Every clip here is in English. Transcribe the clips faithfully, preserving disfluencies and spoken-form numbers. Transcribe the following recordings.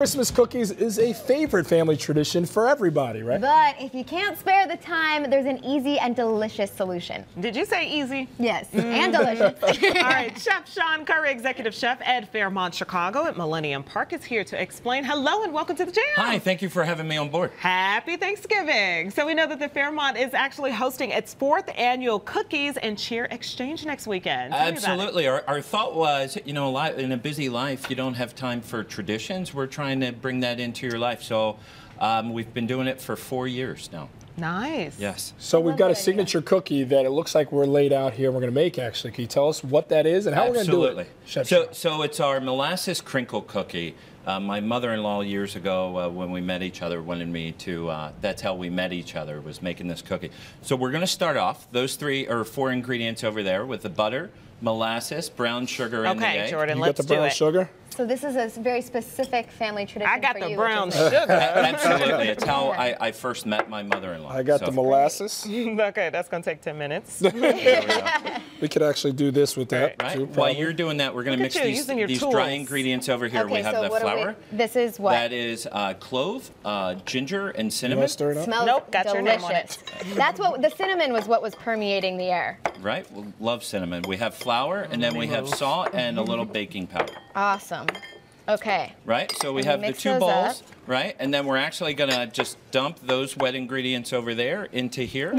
Christmas cookies is a favorite family tradition for everybody, right? But if you can't spare the time, there's an easy and delicious solution. Did you say easy? Yes, mm. and delicious. All right, Chef Sean Curry, Executive Chef at Fairmont Chicago at Millennium Park is here to explain. Hello and welcome to the jam. Hi, thank you for having me on board. Happy Thanksgiving. So we know that the Fairmont is actually hosting its fourth annual Cookies and Cheer Exchange next weekend. Tell Absolutely. Our, our thought was, you know, a lot, in a busy life, you don't have time for traditions. We're trying to bring that into your life. So um, we've been doing it for four years now. Nice. Yes. So we've got a signature cookie that it looks like we're laid out here. We're going to make, actually. Can you tell us what that is and how Absolutely. we're going to do it? Chef So, so it's our molasses crinkle cookie. Uh, my mother-in-law years ago, uh, when we met each other, wanted me to, uh, that's how we met each other, was making this cookie. So we're going to start off, those three or four ingredients over there with the butter, molasses, brown sugar, and the egg. Okay, Jordan, You let's got the brown do it. sugar? So this is a very specific family tradition I got for the you, brown which is- sugar. Absolutely. It's how I, I first met my mother-in-law. I got so. the molasses. Okay, that's going to take ten minutes. There we go. We could actually do this with that, Right. too, While probably. you're doing that, we're going to Look mix at you, these, using your these tools. dry ingredients over here. Okay, we have so the what are we- flour. this is what? That is uh, clove, uh, ginger, and You cinnamon. want to stir it up? Smells Nope, got your delicious. name on it. That's what the cinnamon was. What was permeating the air. Right? We love cinnamon. We have flour, and then we have salt and a little baking powder. Awesome. Okay. Right? So we And have we the mix two those bowls, up. right? And then we're actually going to just dump those wet ingredients over there into here.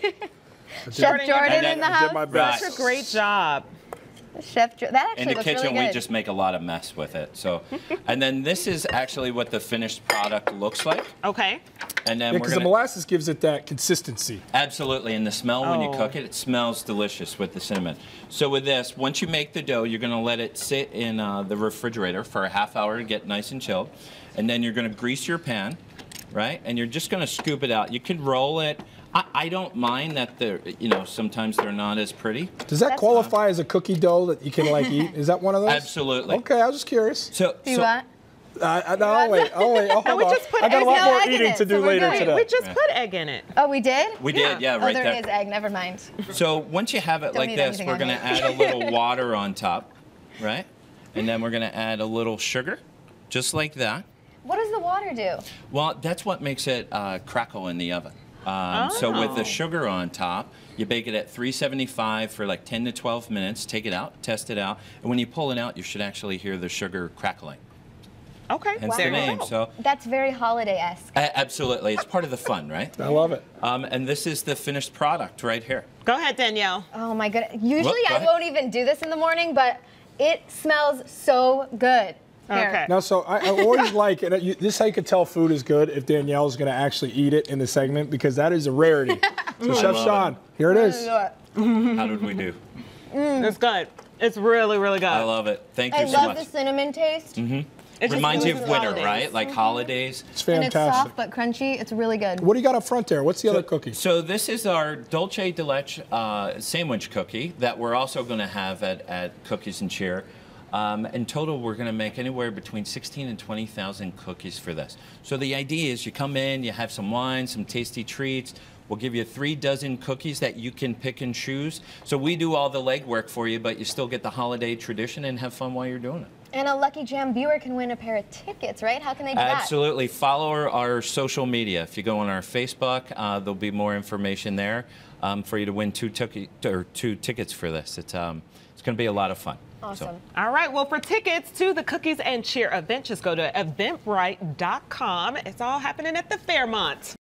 Chef Jordan And then in the I did house. my Right. best. That's a great job. Chef Jo- that actually In the looks kitchen, really good. we just make a lot of mess with it. So, and then this is actually what the finished product looks like. Okay. And then Yeah, we're because the going to molasses gives it that consistency. absolutely, and the smell when you Oh. cook it, it smells delicious with the cinnamon. So with this, once you make the dough, you're going to let it sit in uh, the refrigerator for a half hour to get nice and chilled, and then you're going to grease your pan, right? And you're just going to scoop it out. You can roll it. I, I don't mind that they're, you know, sometimes they're not as pretty. Does that That's qualify as a cookie dough that you can, like, eat? Is that one of those? Absolutely. Okay, I was just curious. So, Do you so want? Uh, I- no, I'll wait. I'll wait. I'll hold we on. just put I got a eggs- lot no more egg in eating it, to do so we're later good. today. We just Yeah. put egg in it. Oh, we did? we Yeah. did, yeah, Oh, right there there. is egg. Never mind. So once you have it Don't like eat this, anything we're on going to here. add a little water on top, right? And then we're going to add a little sugar, just like that. What does the water do? Well, that's what makes it uh, crackle in the oven. Um, So with Oh. the sugar on top, you bake it at three seventy-five for like ten to twelve minutes. Take it out, test it out, and when you pull it out, you should actually hear the sugar crackling. Okay. Hence the there you name. go. So That's very holiday-esque. a- absolutely, it's part of the fun, right? I love it. Um, and this is the finished product right here. Go ahead, Danielle. Oh my goodness. Usually Well, go I ahead. won't even do this in the morning, but it smells so good. Here. Okay. Now, so I, I always like, and you, this is how you can tell food is good if Danielle's going to actually eat it in the segment, because that is a rarity. So, Chef love Sean, here it is. How did we do? It's good. It's really, really good. I love it. Thank I you so love much. the cinnamon taste. It just Reminds you goes of with winter, holidays. right? Like holidays. It's And it's fantastic. soft but crunchy. It's really good. What do you got up front there? What's the other cookie? So this is our dulce de leche uh, sandwich cookie that we're also going to have at, at Cookies and Cheer. Um, in total, we're going to make anywhere between sixteen and twenty thousand cookies for this. So the idea is you come in, you have some wine, some tasty treats. We'll give you three dozen cookies that you can pick and choose. So we do all the legwork for you, but you still get the holiday tradition and have fun while you're doing it. And a Lucky Jam viewer can win a pair of tickets, right? How can they do that? Absolutely. Follow our, our social media. If you go on our Facebook, uh, there'll be more information there um, for you to win two, tuki- or two tickets for this. It's, um, it's going to be a lot of fun. Awesome. So. All right, well, for tickets to the Cookies and Cheer event, just go to eventbrite dot com. It's all happening at the Fairmont.